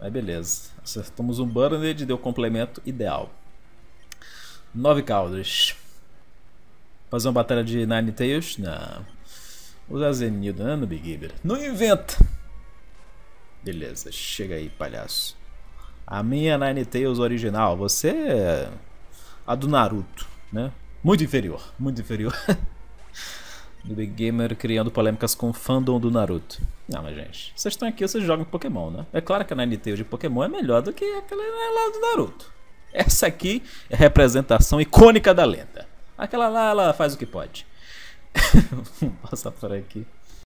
Aí beleza. Acertamos um Burned, deu complemento ideal. 9 caudas. Fazer uma batalha de Ninetales? Não. Usar Zenildo, né, no Big Giver. Não inventa! Beleza, chega aí, palhaço. A minha Ninetales original, você é a do Naruto, né? Muito inferior, muito inferior. Do Big Gamer criando polêmicas com o fandom do Naruto. Não, mas gente, vocês estão aqui, vocês jogam Pokémon, né? É claro que a Ninetales de Pokémon é melhor do que aquela lá do Naruto. Essa aqui é a representação icônica da lenda. Aquela lá, ela faz o que pode. Vou passar por aqui.